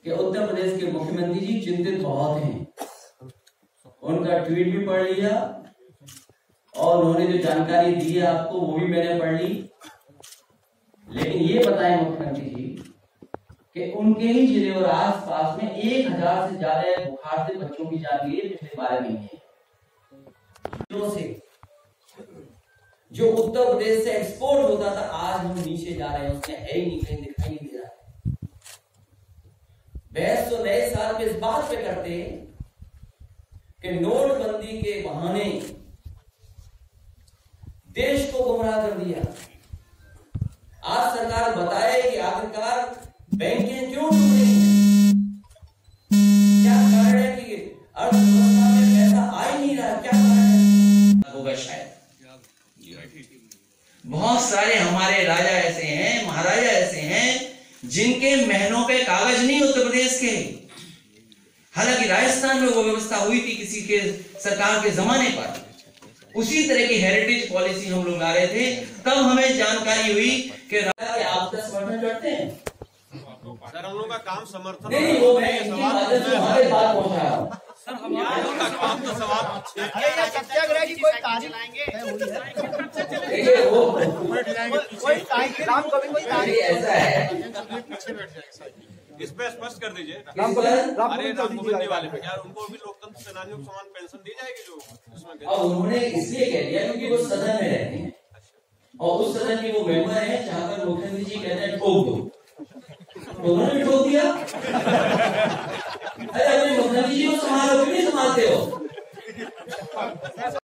कि उत्तर प्रदेश के मुख्यमंत्री जी चिंतित बहुत हैं। उनका ट्वीट भी पढ़ लिया और उन्होंने जो जानकारी दी है आपको वो भी मैंने पढ़ ली। लेकिन ये बताएं मुख्यमंत्री जी कि उनके ही जिले और आसपास में 1000 से ज्यादा बुखार से बच्चों की जान गई है पिछले 12 महीने से। जो उत्तर प्रदेश से एक्सपोर्ट होता था आज हम नीचे जा रहे हैं, उसमें है ही नहीं, कहीं दिखाई नहीं दे रहा है। बहस तो नए साल में इस बात पे करते हैं कि नोटबंदी के बहाने देश को गुमराह कर दिया। आज सरकार बताए कि आखिरकार बैंकें क्यों डूब रही हैं, क्या कारण है कि अर्थव्यवस्था में पैसा आ ही नहीं रहा, क्या कारण है होगा शायद। बहुत सारे हमारे राजा ऐसे हैं, महाराजा ऐसे हैं जिनके महलों पे कागज नहीं उत्तर प्रदेश के। हालांकि राजस्थान में वो व्यवस्था हुई थी किसी के सरकार के जमाने पर, उसी तरह की हेरिटेज पॉलिसी हम लोग ला रहे थे। तब हमें जानकारी हुई कि आप समर्थन करते हैं सर, हम लोग का काम समर्थन नहीं, वो मैं हमारे बात पहुंचा रहा हूं सर। हम लोग का काम तो सवाल सत्याग्रह की कोई तारीख देखिए वो कोई राम कवि कोई तारीख ऐसा है, इस पे स्पष्ट कर दीजिए। अरे राम गोविंद वाले पे यार, उनको भी लोकतंत्र सेनानियों को समान पेंशन दी जाएगी जो उसमें। और उन्होंने इसलिए कह दिया क्योंकि वो सदन में रहते हैं और उस सदन के वो मेंबर हैं जहां पर मुख्यमंत्री जी कहते हैं ठोक दो, तो उन्होंने भी ठोक दिया। अरे अपने मुख्यमंत्री जी को संभालो, क्यों नहीं संभालते हो?